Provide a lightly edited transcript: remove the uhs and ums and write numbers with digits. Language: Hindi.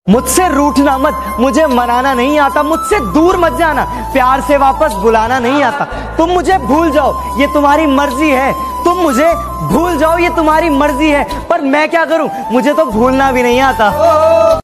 मुझसे रूठना मत, मुझे मनाना नहीं आता, मुझसे दूर मत जाना, प्यार से वापस बुलाना नहीं आता। तुम मुझे भूल जाओ ये तुम्हारी मर्जी है, तुम मुझे भूल जाओ ये तुम्हारी मर्जी है, पर मैं क्या करूं, मुझे तो भूलना भी नहीं आता।